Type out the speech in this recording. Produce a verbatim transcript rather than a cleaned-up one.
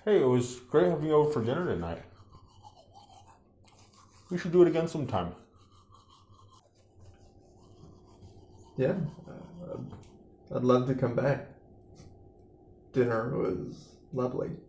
Hey, it was great having you over for dinner tonight. We should do it again sometime. Yeah, uh, I'd love to come back. Dinner was lovely.